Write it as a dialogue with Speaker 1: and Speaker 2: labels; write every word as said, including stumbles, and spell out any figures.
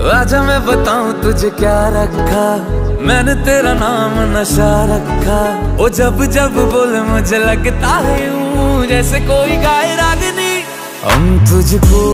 Speaker 1: आजा मैं बताऊं तुझे क्या रखा, मैंने तेरा नाम नशा रखा। ओ जब जब बोले मुझे लगता है यूं जैसे कोई गाए रागनी। हम तुझको